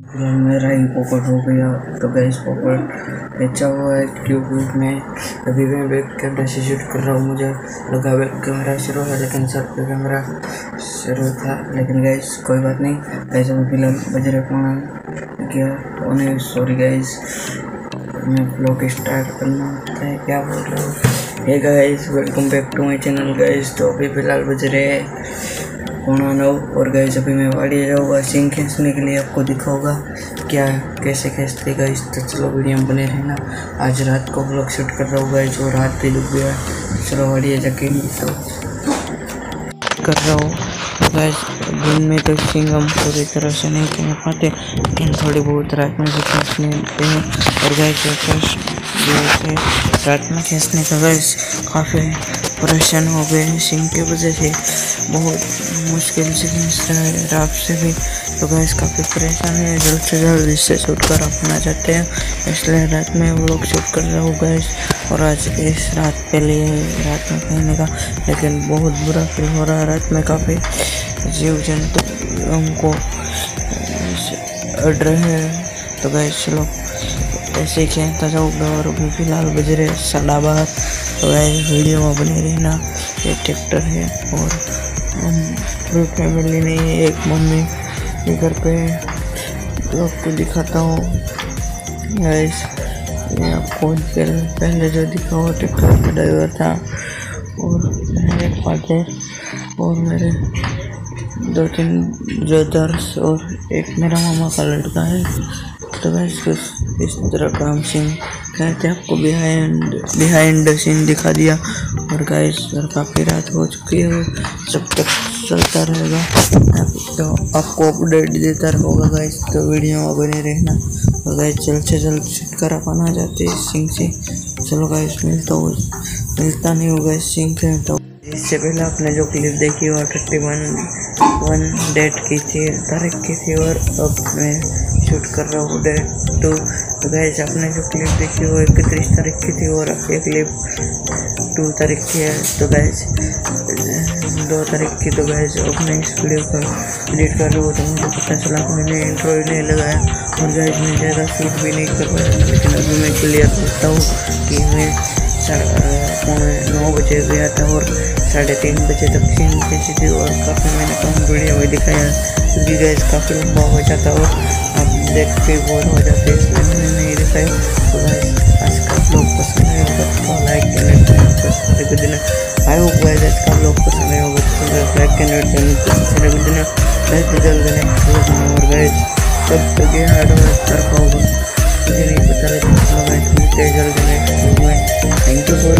मेरा ही पॉकेट हो गया। तो गाइस पॉकेट बेचा हुआ है क्यूब में। अभी मैं बैक कैमरा से शूट कर रहा हूँ। मुझे लगा बैक कैमरा शुरू है लेकिन सर पे कैमरा शुरू था। लेकिन गाइस कोई बात नहीं। गाइस अभी फिलहाल बज रहे क्या सॉरी गाइस, मैं ब्लॉग स्टार्ट करना होता है, क्या बोल रहा हूँ। Hey guys welcome back to my channel guys. तो अभी फिलहाल बज रहे हैं 9:15 और गाइस अभी मैं वाड़ी जाऊँगा सिंग खींचने के लिए। आपको दिखाऊंगा क्या कैसे खींचते गाइस। तो चलो वीडियो में बने रहना। आज रात को ब्लॉग शूट कर रहा हूँ गाइस और रात भी डूब गया। चलो वाड़ी जाके तो कर रहा हूँ गाइस। दिन में तो सिंग हम पूरी तरह से नहीं खींच पाते लेकिन थोड़ी बहुत रात में भी खींचने देते हैं। और गाइस रात में खींचने का गाइस काफ़ी परेशान हो गए सिंग की वजह से। बहुत मुश्किल से खींचता है रात से भी। तो गाइस काफ़ी परेशान है। जल्द से जल्द इससे शूट कर अपना चाहते हैं, इसलिए रात में वो लोग शूट कर रहा हूँ गाइस। और आज इस रात के लिए रात में कहने का लेकिन बहुत बुरा फील हो रहा है। रात में काफ़ी जीव जंतु हमको अड़ रहे हैं। तो गाइस चलो ऐसे ही खेलता जाऊँगा। और अभी फिलहाल बज रहे 12:30। तो गाइस वीडियो में बने रहना। ये ट्रैक्टर है और हम पूरी फैमिली नहीं है, एक मम्मी के घर पे लोग को दिखाता हूँ गाइस। ये आपको पहले जो दिखा हुआ ट्रैक्टर का ड्राइवर था और मेरे फादर और मेरे 2-3 ब्रदर्स और एक मेरा मामा का लड़का है। तो गाइस इस तरह का हम सीन कहते आपको बिहाइंड द सीन दिखा दिया। और गाइस काफ़ी रात हो चुकी है, जब तक चलता रहेगा तो आपको अपडेट देता रहूँगा गाइस। तो वीडियो में बने रहना। तो गाइस जल्द से जल्द शूट कर पाना चाहते हैं सिंग से। चलो गाइस मिलता नहीं होगा इस सिंग से। तो इससे पहले आपने जो क्लिप देखी वो 31 डेट की थी, तारीख की थी। और अब मैं शूट कर रहा हूँ डेट 2। तो गाइस आपने जो क्लिप देखी वो 31 तारीख की थी और अब ये क्लिप 2 तारीख की है। तो गाइस 2 तारीख की। तो गाइस अपने इस वीडियो को एडिट कर रहा हूँ तो मुझे पता चला कि मैंने इंट्रो ही नहीं लगाया। और गाइस मैं ज़्यादा शूट भी नहीं कर पाया, लेकिन अभी मैं क्लियर करता हूँ कि मैं 9 बजे गया था और 3:30 बजे तक सीन खींची थी। और काफ़ी मैंने कम वीडियो में दिखाया क्योंकि गाइस काफ़ी लंबा हो जाता और आप देख के बोर हो जाते, इसलिए मैंने नहीं दिखाया। तो गाइस आज का ब्लॉग पसंद आया होगा तो लाइक करना। आई होप गाइस आज का ब्लॉग पसंद आया होगा तो लाइक करना जल्द और गाइस कब तक ये हार्ड वर्क कर पाऊँगा मुझे नहीं पता, लेकिन चलो गाइस मिलते हैं जल्द नेक्स्ट वीडियो में। Thank you for